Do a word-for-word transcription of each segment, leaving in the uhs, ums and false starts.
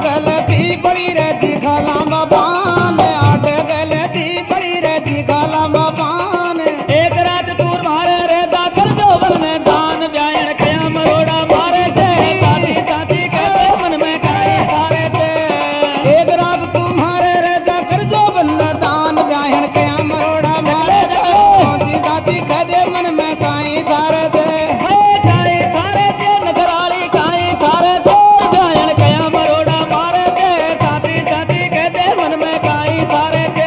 गलती बड़ी रहती खाला बाबान, आठ गलती बड़ी रहती खाला बाबान। एक रात तूर मारे रे दाखल जोबन में दान ब्यायन कया मरोड़ा मारे थे साथी साथी कहते मन में काए थारे थे। एक रात तुम्हारे रे जाकर जोबन में दान ब्यायन कया मरोड़ा मारे थे साथी साथी कहते मन में काई थारे थे। काए थारे थे नखराली काए थारे थे ब्यायन कया मरोड़ा मारे थे साथी साथी कहते मन में काई थारे थे।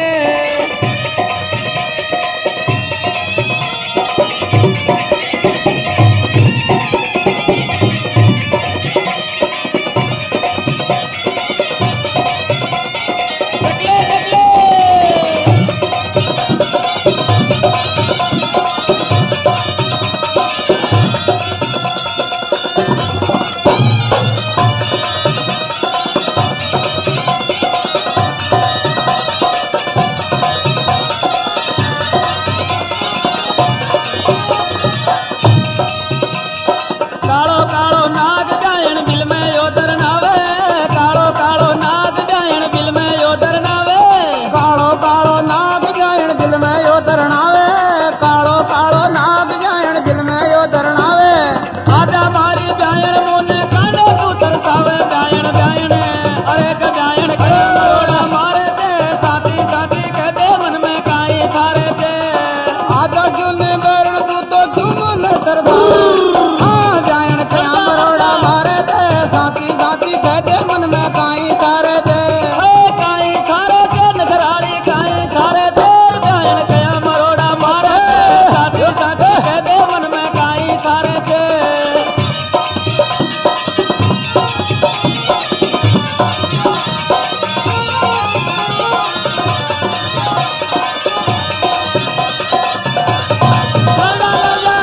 कालो कालो नाग गायन बिल में योदर नावे, कालो कालो नाग गायन बिल में योदर नावे। कालो कालो नाग जायण दिल में यो दरनावे, कालो कालो नाग जायण दिल में यो दरनावे। आजा मारी ब्यायन मोने कांडे तू तरसावे ब्यायन ब्यायन अरे क ब्यायन के मरोड़ा मारे थे साथी साथी कहते मन में काई थारे थे। आजा क्यों ने बैरण तू तो क्यों मन तरसावे, हाँ जायण कया मरोड़ा मारे थे साथी साथी कहते मन में काई तारे थे। काई थारे थे नखराली काई थारे थे ब्यायन कया मरोड़ा मारे थे साथी साथी कहते मन में काई थारे थे। लड़ा लड़ा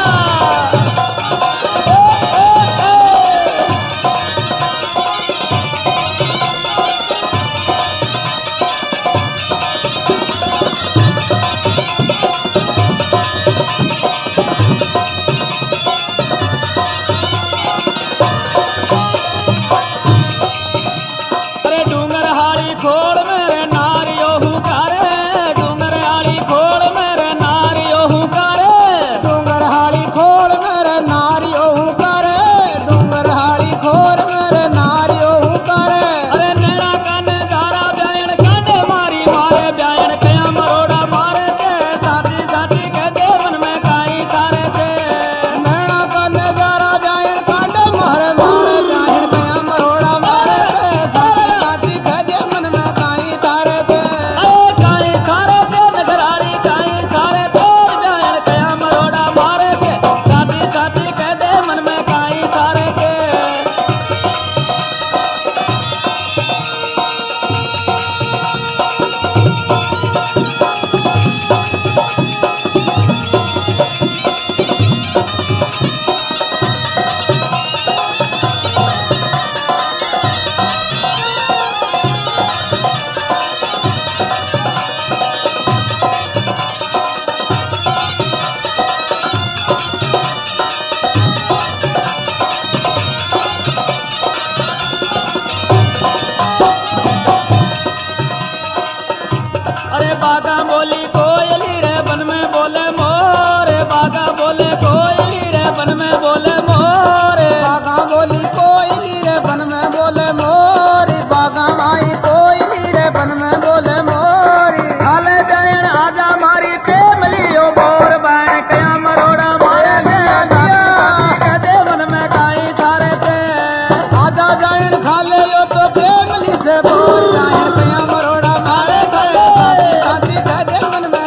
अरे डूंगर हाली खोल मेरे नारियो हुकारे, डूंगर हाली खोल मेरे नारियो हुकारे। डूंगर हाड़ी खोल मेरे नारियो करे, डूंगर हाड़ी खोल मेरे नारियो करे। अरे नैना काने गारा ब्यायन कांडे मारी मारे ब्यायन कया मरोड़ा मारे थे साथी साथी कहते मन में काई थारे थे। नैना का नजारा जायण कांडे मारे मारे जायण कया मरोड़ा मारे थे साथी साथी कहते मन में काई तारे थे। अरे काई थारे थे नखराली काई थारे थे ब्यायन कया मरोड़ा मारे थे साथी साथी कहते मन में काई थारे थे। अरे बागा बोली कोयली रे बन में बोले मोर, बागा बोले कोयली रे बन में बोले मोर। बागा बोली कोयली रे बन में बोले मोरी, बागा माई कोयली रे बन में बोले मोरी। हाले जायन आजा मारी तेमलियो बोर बैन कया मरोड़ा मारे थे साथी कहते मन में काई थारे थे। आजा जायण खाले यो तो प्रेमली से बोर जायण कया मरोड़ा मारे थे साथी साथी कहते मन में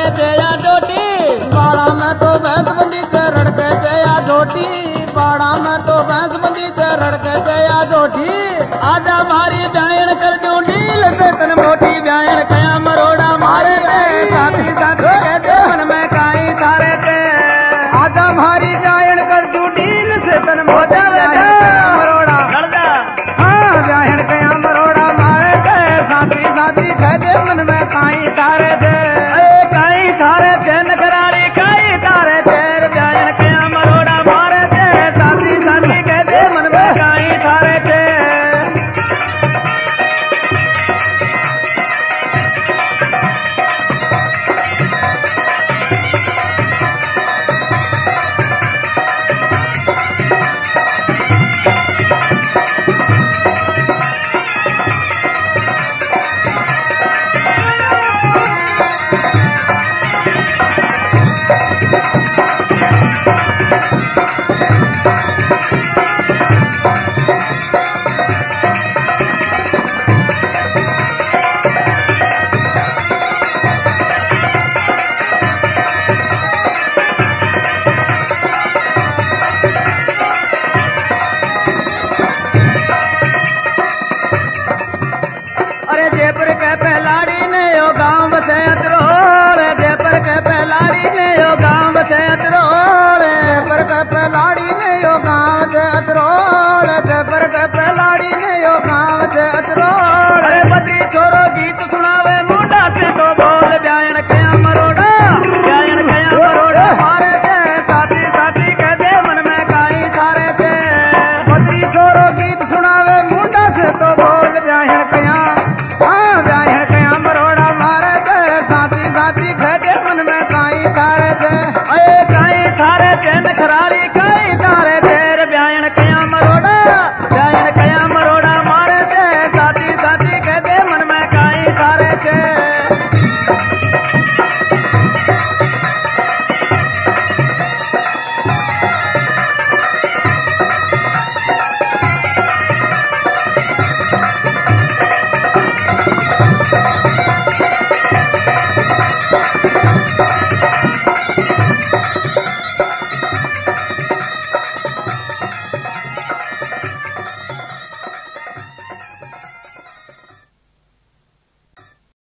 चया जोटी पाड़ा में तो भैंस बंदी से रड़के चया जोटी पाड़ा में तो भैंस बंदी से रड़के चया जोटी आजा मारी ब्यायन कर दूं नील से तन मोटी ब्यायन कया मरोड़ा मारे साथी साथी